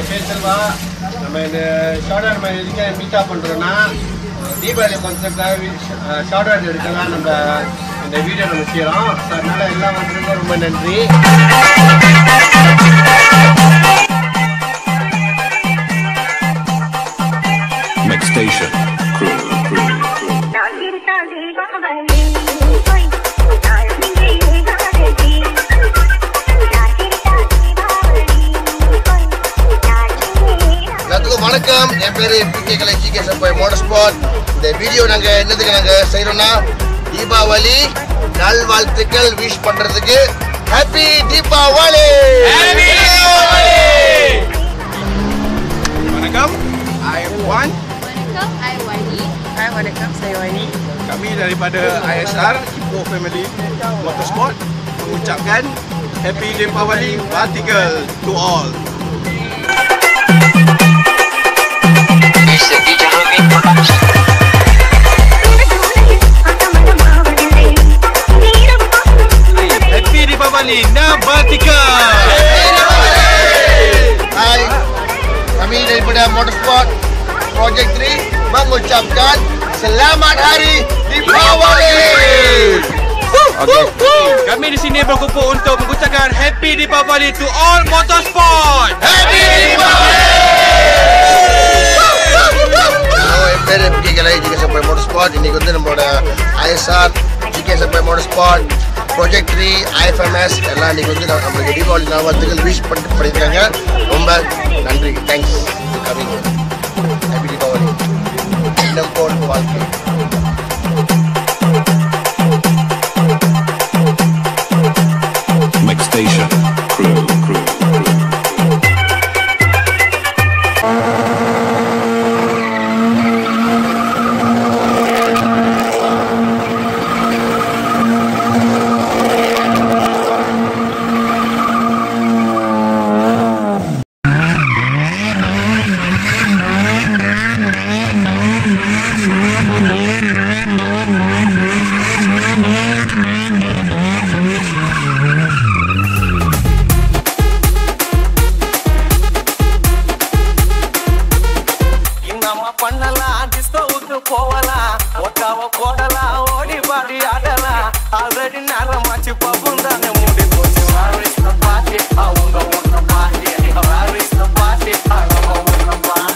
செல்வா. நம்ம இந்த short add எதுக்கு மீட்டா பண்ணுறோன்னா தீபாவளி கான்செப்டாக ஷார்ட் ஆட் எடுக்கலாம் நம்ம இந்த வீடியோ நம்ம செய்கிறோம். ஸோ அதனால் எல்லாம் வந்துருக்கு ரொம்ப நன்றி. Station crew. எல்லாத்துக்கும் வணக்கம். என் பேரு PK Kalai GK Sapai Motorsport. இந்த வீடியோ நாங்க என்னதுக்கு நாங்க செய்யறோம்னா தீபாவளி நல்வாழ்த்துக்கள் விஷ் பண்றதுக்கு. Happy Deepavali. Waalaikum, I am Wan. Waalaikum, I Wani. Hai, waalaikum, saya Wani. Kami daripada ISR Ipoh Family Motorsport mengucapkan Happy Deepawali Vertical to all. Happy Deepawali na Vertical. Hai, kami daripada Motorsport Project 3 mengucapkan Selamat Hari Deepawali. Okay. Kami di sini berkumpul untuk mengucapkan Happy Deepawali to all Motorsport. Happy Deepawali. Hello, என் பேரு PK Kalai GK Sapai Motorsport. இன்னைக்கு வந்து நம்மளோட ISR GK Sapai Motorsport Project 3 IFMS எல்லாம் இன்னைக்கு வந்து நம்மளுக்கு தீபாவளி நல்வாழ்த்துக்கள் விஷ் பண்ணியிருக்காங்க. ரொம்ப நன்றி. Thanks coming. ஹாப்பி தீபாவளி. இன்னும் போல் வாழ்க்கை. Mix Station crew. பண்ணலாம் டிஸ்கவுக்கு போகலாம் ஒட்டாவ போடலாம் ஓடி பாடி ஆடலாம் ஆல்ரெடி நேரமாச்சு பப்பும் தானே மூடி போச்சு பாட்டி அவங்க ஒன்றும் பாட்டி பாட்டி அவங்க ஒன்றும் பாட்டி